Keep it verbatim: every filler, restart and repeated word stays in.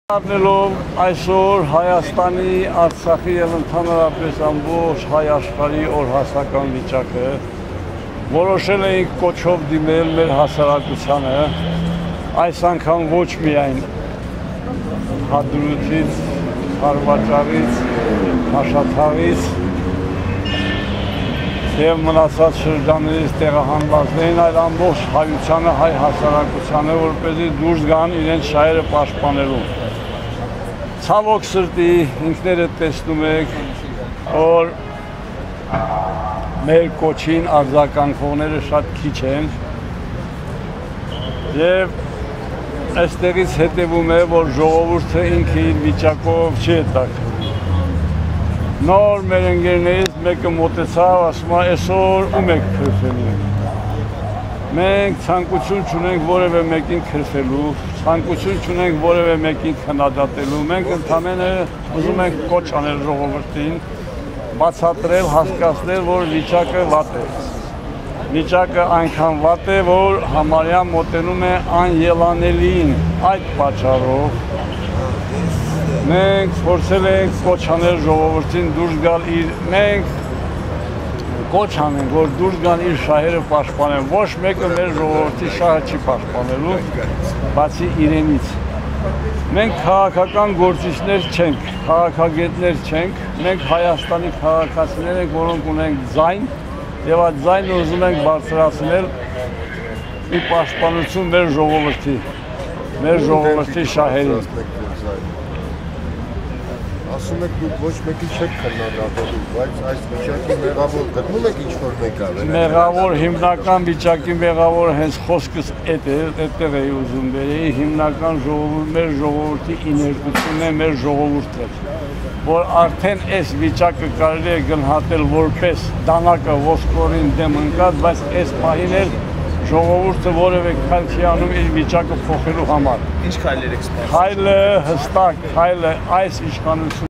Առնելով այսօր Հայաստանի, Արցախի և ընդհանրապես ամբողջ հայ աշխարհի օրհասական վիճակը, որոշել էինք կոչով դիմել մեր հասարակությանը, այս անգամ ոչ միայն Հադրութից, Խարվաճարից, Քաշաթաղից և մնացած շրջաններից տեղահանվածներին, այլ ամբողջ հայությանը, հայ հասարակությանը, որպեսզի դուրս գան իրենց շահերը պաշտպանելու։ Ցավոք սրտի ինքներդ տեսնում եք, որ մեր կոչին արձագանքողները շատ քիչ են և այստեղից հետևում է, որ ժողովուրդը ինքը իր վիճակով չի հետաքրքրվում։ Նոր մեր ընկերներից մեկը մոտեցավ, ասում է, այսօր ում եք քրֆելու։ Մենք ցանկություն չունենք որևէ մեկին քրֆելու, ցանկություն չունենք որևէ մեկին քննադատելու, մենք ընդհանրապես ուզում ենք կոչ անել ժողովրդին, բացատրել, հասկացնել, որ վիճակը վատ է։ Վիճակը այնքան վատ է, որ համարյա մոտենում է անելանելիին, այդ պատճառով մենք փորձել ենք կոչ անել ժողովրդին դուրս գալ իր, մենք կոչ անենք, որ դուրս գան իր շահերը պաշտպանեն, ոչ մեկը մեր ժողովրդի շահը չի պաշտպանելու, բացի իրենից։ Մենք քաղաքական գործիչներ չենք, քաղաքագետներ չենք, մենք Հայաստանի քաղաքացիներ ենք, որոնք ունենք ձայն, և այդ ձայնը ուզում ենք բարձրացնել ի պաշտպանություն մեր ժողովրդի, մեր ժողովրդի շահերին։ Ասում եք դուք ոչ մեկի չեք քննադատելու, բայց այս վիճակի մեղավոր գտնում եք ինչ-որ մեկը։ Մեղավոր, հիմնական վիճակի մեղավոր հենց խոսքս էդ է, այդտեղ էի ուզում բերեի, հիմնական մեր ժողովրդի իներտությունն է, մեր ժողովուրդը, որ արդեն այս վիճակը կարելի է գնահատել որպես դանակը ոսկորին դեմ ընկած, բայց այս պահին էլ ժողովուրդը որևէ քայլ չի անում իր վիճակը փոխելու համար։ Ինչ քայլեր եք սպասում։ Քայլը հստակ, քայլը այս իշխանությունը